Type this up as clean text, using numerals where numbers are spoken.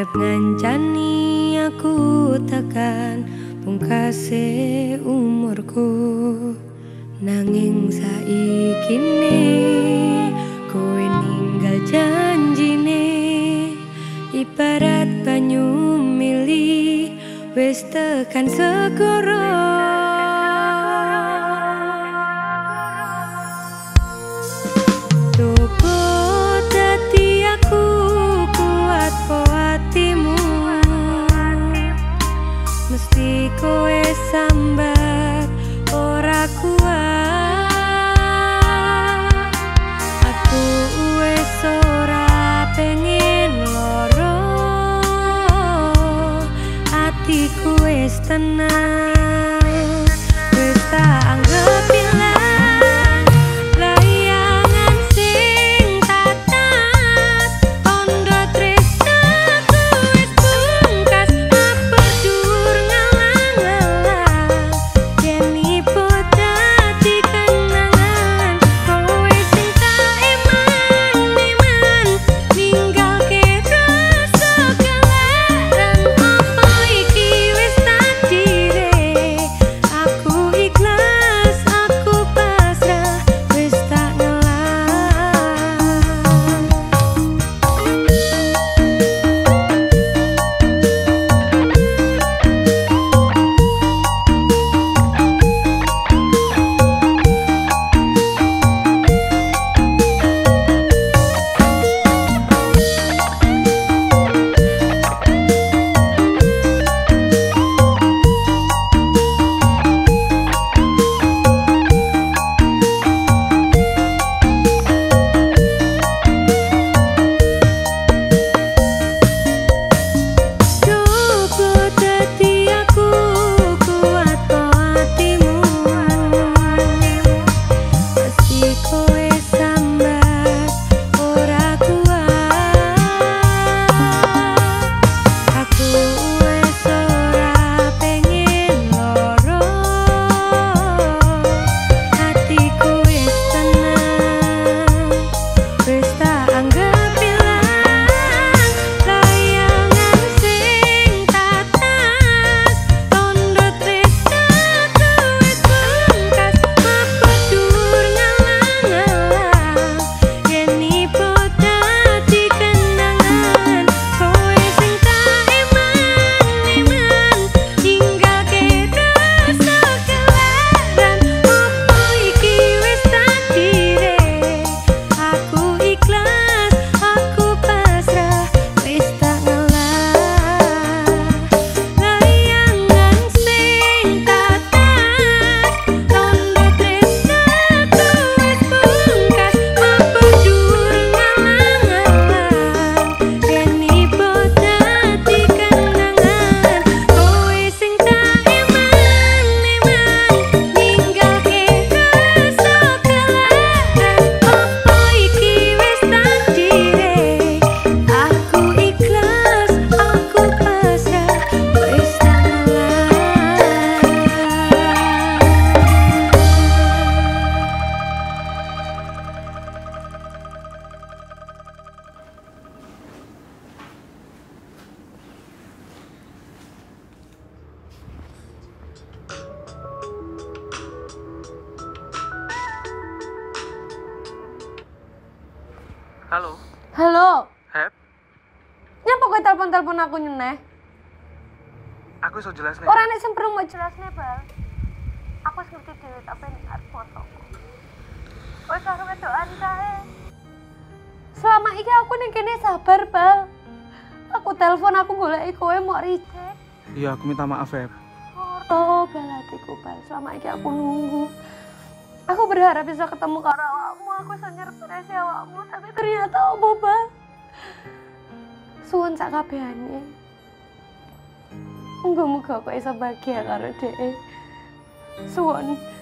Arep ngancani aku tekan pungkase umurku, nanging saikine kowe ninggal janjine. Ibarat banyu mili wis tekan segara. Mesti kowe sambat ora kuat. Aku wis ora pengen loro, atiku wis tenang, wis tak anggap ilang. Halo. Halo. Hep. Nyapa kowe telepon-telepon aku nyeneh? Aku iso jelasne. Ora nek sing perlu mau jelasne, Bal. Aku wis ngerti dhewe tapi nek arep fotoku. Kowe karo wedokan kae. Selama iki aku ning kene sabar, Bal. Aku telepon aku goleki kowe mau reject. Iya, aku minta maaf, Hep. Oh, Bal hatiku, Bal. Selama iki aku nunggu. Aku berharap bisa ketemu karo awakmu, aku iso nyerep resi awakmu, tapi ternyata opo, Bal? Suwun sak kabehane. Muga-muga kok iso bahagia karo dhek. Suwun.